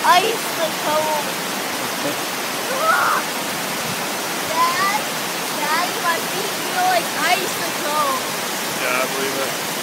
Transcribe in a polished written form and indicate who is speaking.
Speaker 1: Icicle. Dad, Daddy, my feet feel like icicles.
Speaker 2: Yeah, I believe it.